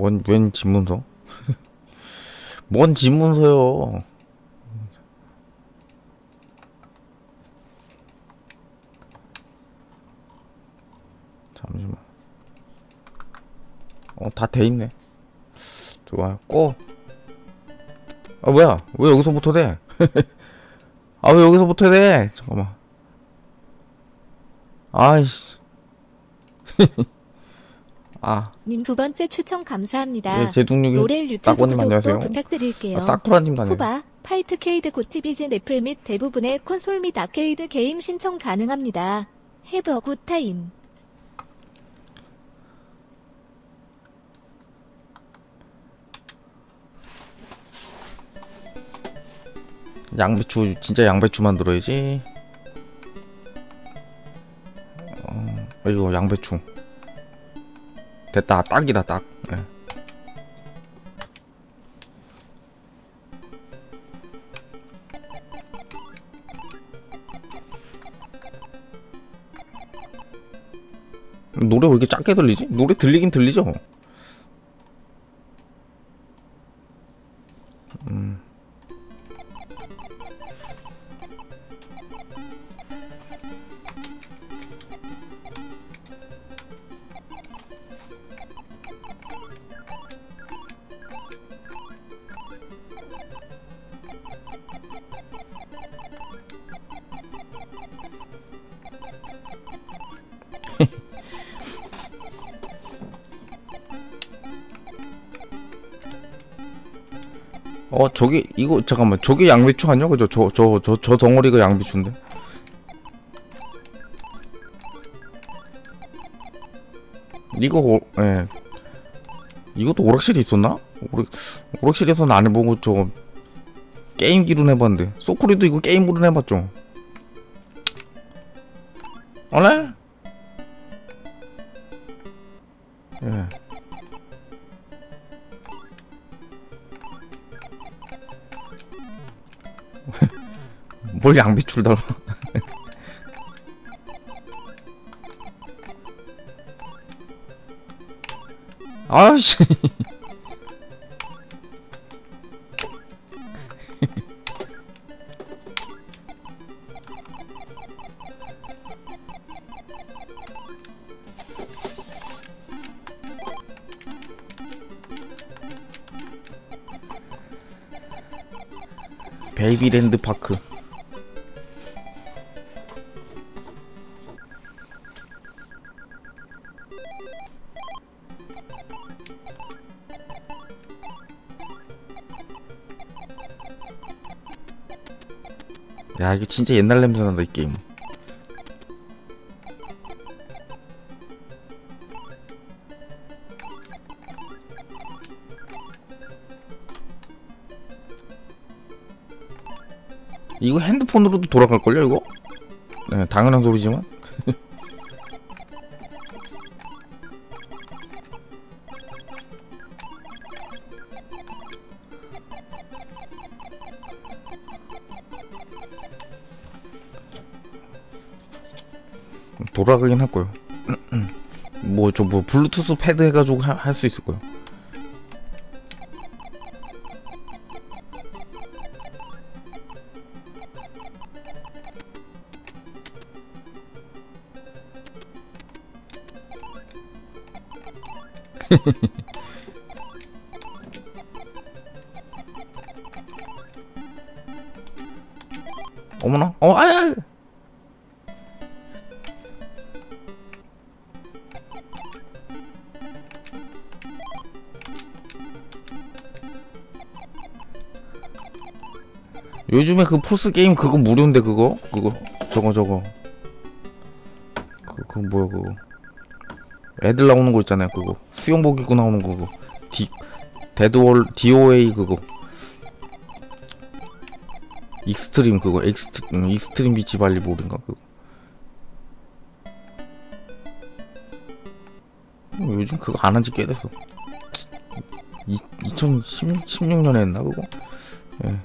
웬 집문서? 뭔 집문서요? 잠시만. 다 돼있네. 좋아. 꼬. 아, 뭐야? 왜 여기서부터 돼? 아, 왜 여기서부터 돼? 잠깐만. 아이씨. 아. 님 2번째 추천 감사합니다. 예, 제둥육이 노렐 유튜브 따꼬님 구독도 안녕하세요. 부탁드릴게요. 사쿠라님 다녀요. 후바, 파이트케이드 고티비즈 넷플 및 대부분의 콘솔 및 아케이드 게임 신청 가능합니다. Have a good time. 양배추, 진짜 양배추 만들어야지. 이거 양배추. 됐다. 딱이다, 딱. 네. 노래 왜 이렇게 작게 들리지? 노래 들리긴 들리죠? 저기, 이거, 잠깐만. 저게 양배추 아니야? 그죠? 저 덩어리가 양배추인데? 이거, 예. 이것도 오락실에 있었나? 오락실에서는 안 해보고, 게임기로는 해봤는데. 소쿠리도 이거 게임으로는 해봤죠? 네? 예. 뭘 양배추를 닮아. 아씨. 베이비랜드 파크. 야, 이게 진짜 옛날 냄새 난다, 이 게임. 이거 핸드폰으로도 돌아갈걸요, 이거? 네, 당연한 소리지만. 돌아가긴 할 거요. 뭐 블루투스 패드 해가지고 할 수 있을 거요. 어머나, 아야. 요즘에 그 플스 게임 그거 무료인데 그거 저거 그거 뭐야 그거 애들 나오는 거 있잖아요. 그거 수영복 입고 나오는 거 그거 데드월 DOA 그거 익스트림 그거 익스트림 비치 발리볼인가 그거. 요즘 그거 안 한지 꽤 됐어. 2016년에 했나 그거? 예.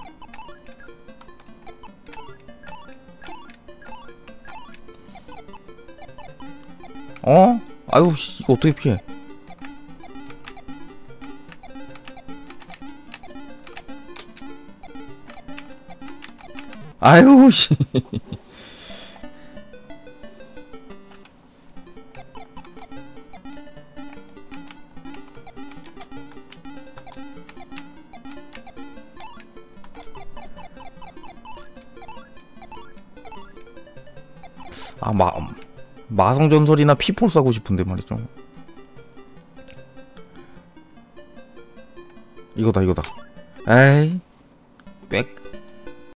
아유 이거 어떻게 피해? 아유 씨. 아, 마성전설이나 피폴 사고 싶은데 말이죠. 이거다. 에이.